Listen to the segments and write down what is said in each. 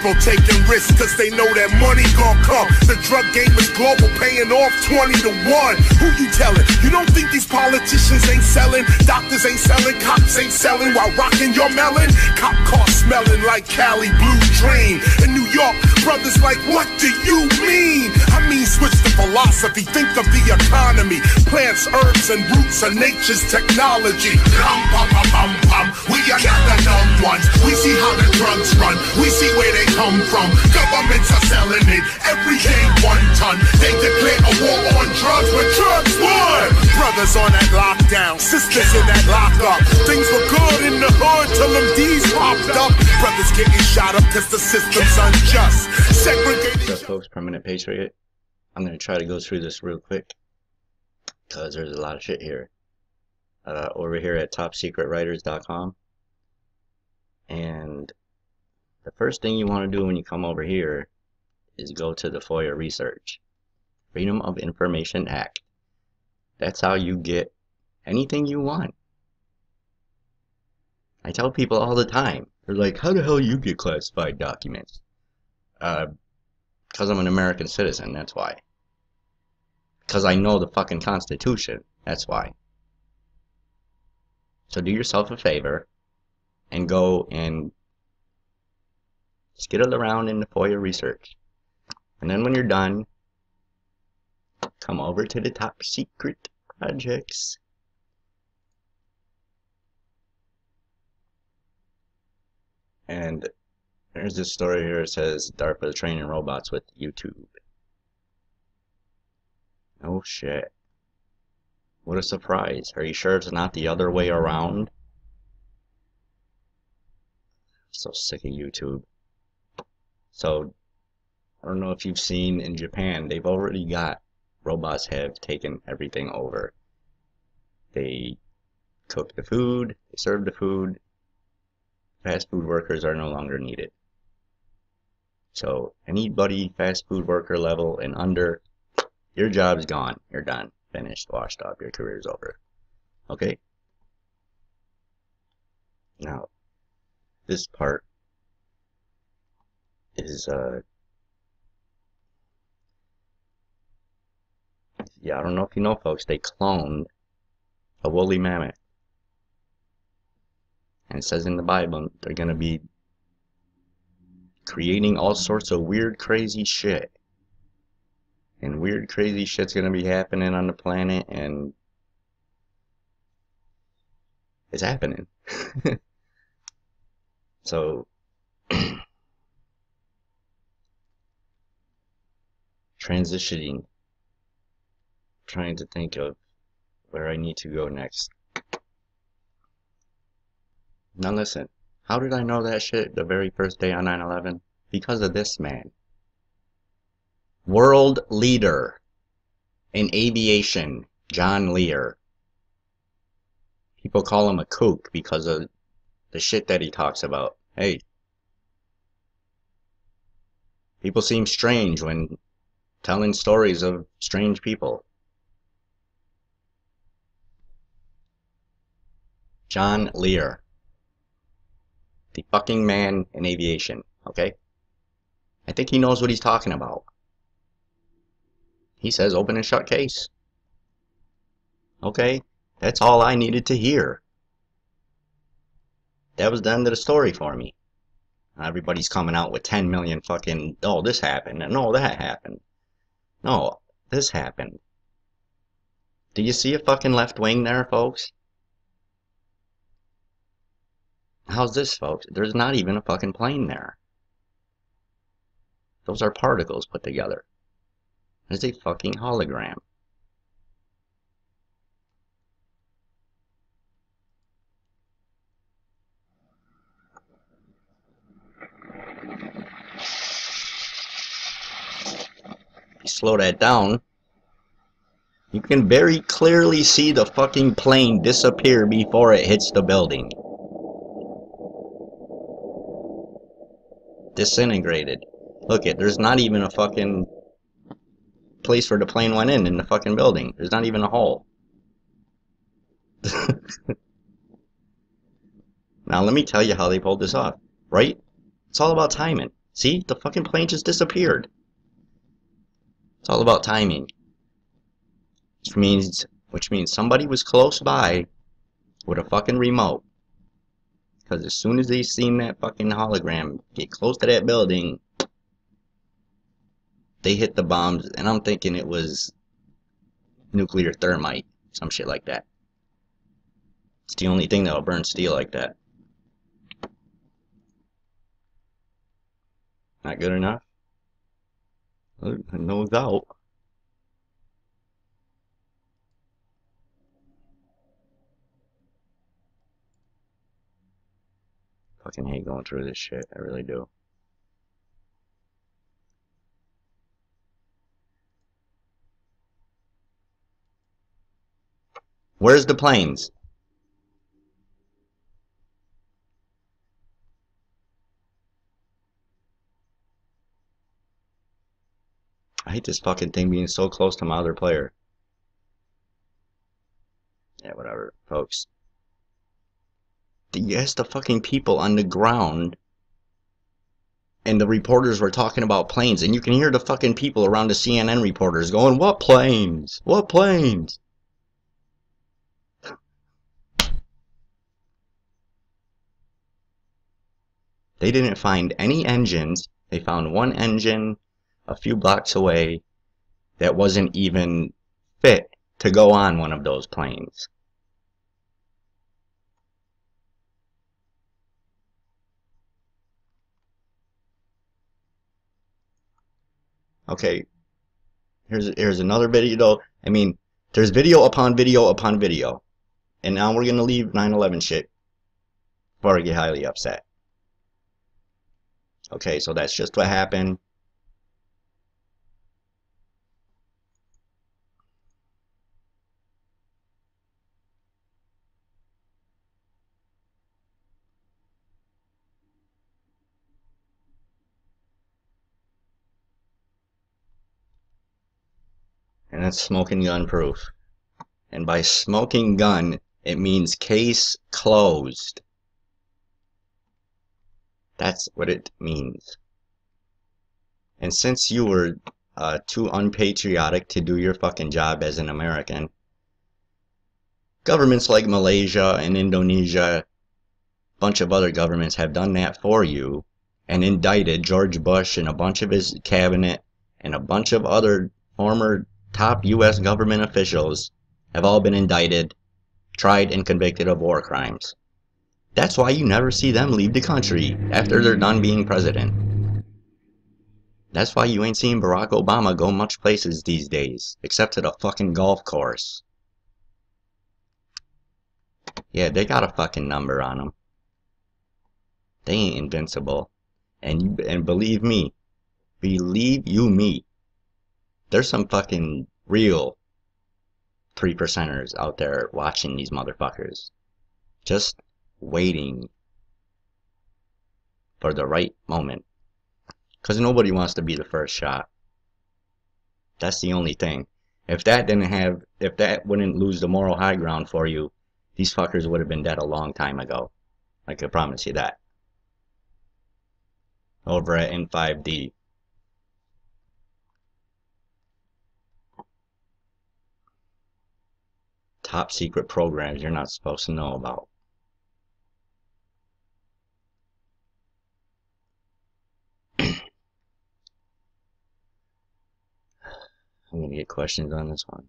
People taking risks cause they know that money gon' come. The drug game is global, paying off 20 to 1. Who you telling? You don't think these politicians ain't selling? Doctors ain't selling, cops ain't selling while rocking your melon? Cop car smelling like Cali Blue Dream. In New York, brothers like, what do you mean? I mean, switch the philosophy, think of the economy. Plants, herbs, and roots are nature's technology. Rum, pum, pum, pum, pum. We are not the dumb ones. We see how the drugs run. We see where they come from. Governments are selling it every day 1 ton. They declare a war on drugs, but drugs won. Brothers on that lockdown, sisters in that lockup. Things were good in the hood till them D's popped up. Brothers getting shot up cause the system's unjust. Segregated. What's up, folks? Permanent Patriot. I'm gonna try to go through this real quick because there's a lot of shit here. Over here at topsecretwriters.com. And the first thing you want to do when you come over here is go to the FOIA research. Freedom of Information Act. That's how you get anything you want. I tell people all the time, they're like, how the hell you get classified documents? Because I'm an American citizen, that's why. Because I know the fucking Constitution, that's why. So do yourself a favor and go and skittle around in the FOIA research. And then when you're done, come over to the top secret projects. And there's this story here that says DARPA is training robots with YouTube. Oh shit. What a surprise. Are you sure it's not the other way around? So sick of YouTube. So, I don't know if you've seen in Japan, they've already got robots have taken everything over. They cook the food, they serve the food. Fast food workers are no longer needed. So, anybody fast food worker level and under, your job's gone. You're done. Finished, washed up, your career's over. Okay? Now, this part is, yeah, I don't know if you know, folks, they cloned a woolly mammoth. And it says in the Bible, they're gonna be creating all sorts of weird, crazy shit. And weird, crazy shit's gonna be happening on the planet, and it's happening. So, transitioning, trying to think of where I need to go next. Now listen, how did I know that shit the very first day on 9/11? Because of this man. World leader in aviation, John Lear. People call him a kook because of the shit that he talks about. Hey, people seem strange when telling stories of strange people. John Lear. The fucking man in aviation, okay? I think he knows what he's talking about. He says open and shut case. Okay, that's all I needed to hear. That was the end of the story for me. Everybody's coming out with 10 million fucking, oh, this happened, and no, that happened. No, this happened. Do you see a fucking left wing there, folks? How's this, folks? There's not even a fucking plane there. Those are particles put together. It's a fucking hologram. If you slow that down, you can very clearly see the fucking plane disappear before it hits the building. Disintegrated. Look it, there's not even a fucking place where the plane went in the fucking building. There's not even a hole. Now let me tell you how they pulled this off, right? It's all about timing. See? The fucking plane just disappeared. It's all about timing. Which means somebody was close by with a fucking remote. Because as soon as they seen that fucking hologram get close to that building, they hit the bombs, and I'm thinking it was nuclear thermite, some shit like that. It's the only thing that'll burn steel like that. Not good enough? No doubt. Fucking hate going through this shit, I really do. Where's the planes? I hate this fucking thing being so close to my other player. Yeah, whatever, folks. You asked the fucking people on the ground, and the reporters were talking about planes, and you can hear the fucking people around the CNN reporters going, "What planes? What planes?" They didn't find any engines. They found one engine a few blocks away that wasn't even fit to go on one of those planes. Okay, here's another video. I mean, there's video upon video upon video. And now we're gonna leave 9/11 shit before I get highly upset. Okay, so that's just what happened. And that's smoking gun proof. And by smoking gun, it means case closed. That's what it means. And since you were too unpatriotic to do your fucking job as an American, governments like Malaysia and Indonesia, a bunch of other governments have done that for you and indicted George Bush and a bunch of his cabinet and a bunch of other former top US government officials have all been indicted, tried, and convicted of war crimes. That's why you never see them leave the country after they're done being president. That's why you ain't seeing Barack Obama go much places these days, except to the fucking golf course. Yeah, they got a fucking number on them. They ain't invincible. And believe me, there's some fucking real 3%ers out there watching these motherfuckers. Just waiting for the right moment. Because nobody wants to be the first shot. That's the only thing. If that wouldn't lose the moral high ground for you, these fuckers would have been dead a long time ago. I can promise you that. Over at N5D. Top secret programs you're not supposed to know about. I'm gonna get questions on this one.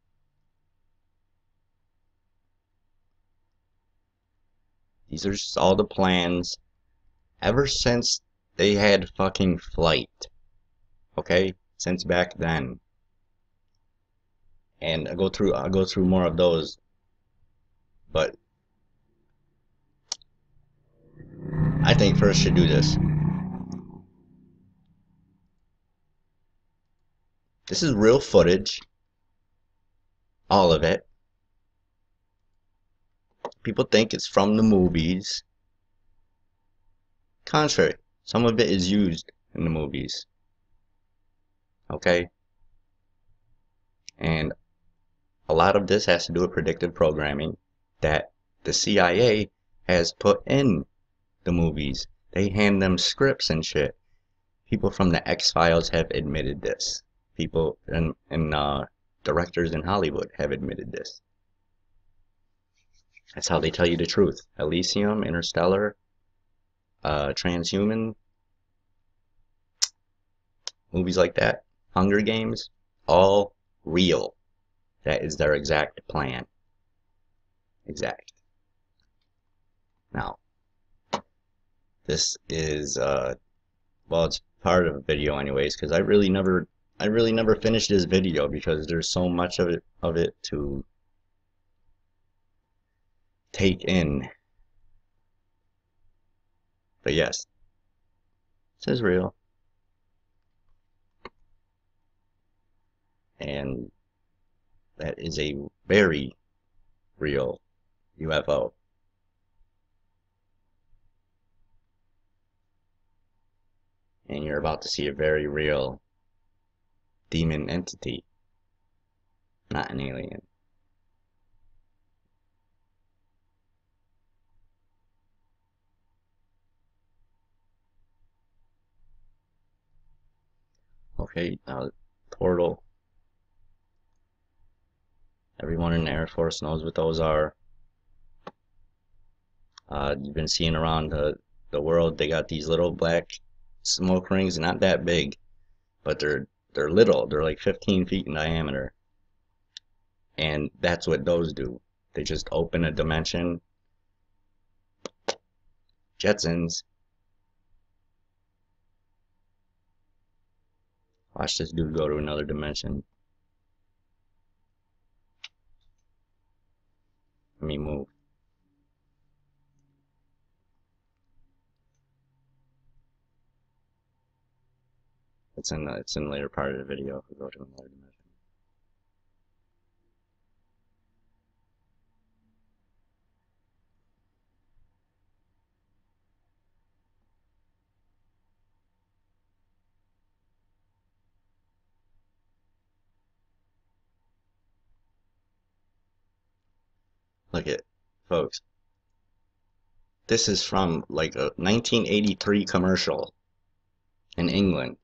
These are just all the plans ever since they had fucking flight. Okay? Since back then. And I'll go through more of those. But I think first should do this. This is real footage. All of it. People think it's from the movies. Contrary, some of it is used in the movies. Okay? And a lot of this has to do with predictive programming that the CIA has put in the movies. They hand them scripts and shit. People from the X-Files have admitted this. People and directors in Hollywood have admitted this. That's how they tell you the truth. Elysium, Interstellar, Transhuman, movies like that, Hunger Games, all real. That is their exact plan. Exact. Now, this is well, it's part of a video anyways, because I really never finished this video because there's so much of it to take in. But yes, this is real. And that is a very real UFO. And you're about to see a very real demon entity, not an alien. Okay, portal. Everyone in the Air Force knows what those are. You've been seeing around the world, they got these little black smoke rings, not that big, but they're little. They're like 15 feet in diameter. And that's what those do. They just open a dimension. Jetsons. Watch this dude go to another dimension. Let me move. It's in the later part of the video. If we go to another dimension. Look at, folks. This is from like a 1983 commercial in England.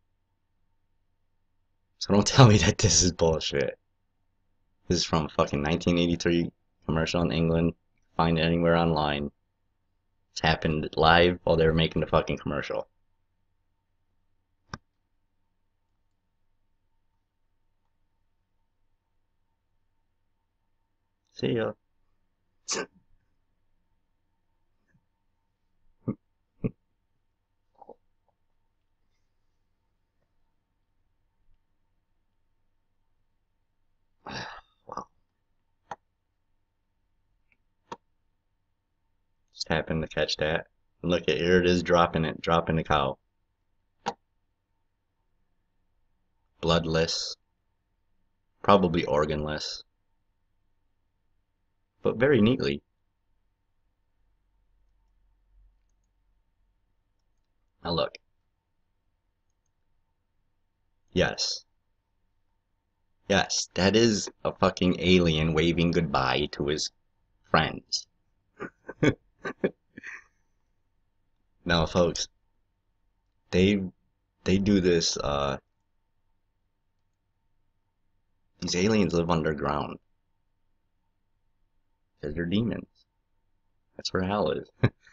So don't tell me that this is bullshit. This is from a fucking 1983 commercial in England. Find it anywhere online. It's happened live while they were making the fucking commercial. See ya. Wow. Just happened to catch that. Look at here it is dropping the cow. Bloodless. Probably organless. But very neatly. Now look. Yes. Yes, that is a fucking alien waving goodbye to his friends. Now, folks, they do this. These aliens live underground because they're demons. That's where hell is.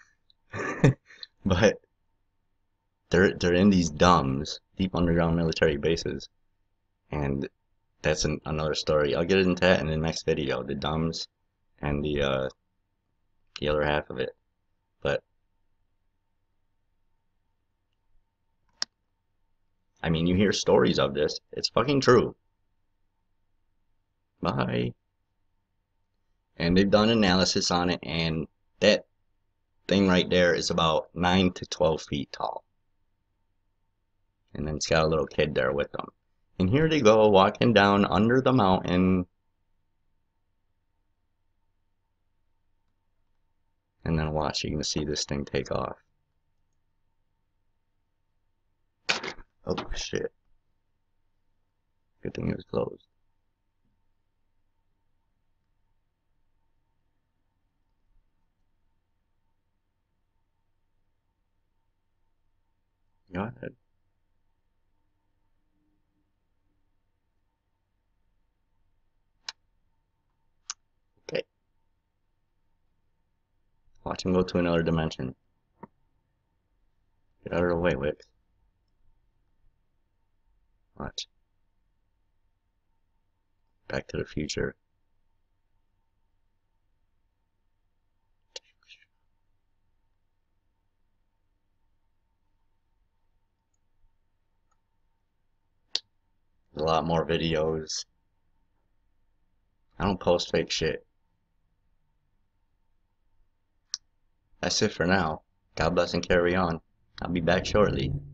But they're in these DUMBs, deep underground military bases, and that's another story. I'll get into that in the next video, the DUMBs and the other half of it. But I mean, you hear stories of this. It's fucking true. Bye. And they've done analysis on it, and that thing right there is about 9 to 12 feet tall. And then it's got a little kid there with them. And here they go, walking down under the mountain. And then watch, you're going to see this thing take off. Oh, shit. Good thing it was closed. Go ahead. Watch him go to another dimension. Get out of the way, Wick. Watch. Back to the Future. There's a lot more videos. I don't post fake shit. That's it for now. God bless and carry on. I'll be back shortly.